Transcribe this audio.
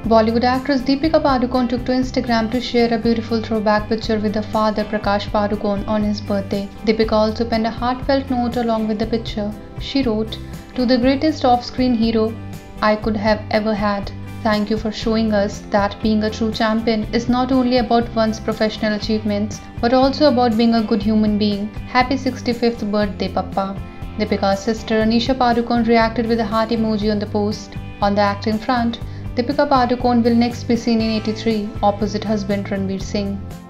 Bollywood actress Deepika Padukone took to Instagram to share a beautiful throwback picture with her father Prakash Padukone on his birthday. Deepika also penned a heartfelt note along with the picture. She wrote, "To the greatest off-screen hero I could have ever had. Thank you for showing us that being a true champion is not only about one's professional achievements, but also about being a good human being. Happy 65th birthday, Papa." Deepika's sister Anisha Padukone reacted with a heart emoji on the post. On the acting front, Deepika Padukone will next be seen in 83 opposite husband Ranveer Singh.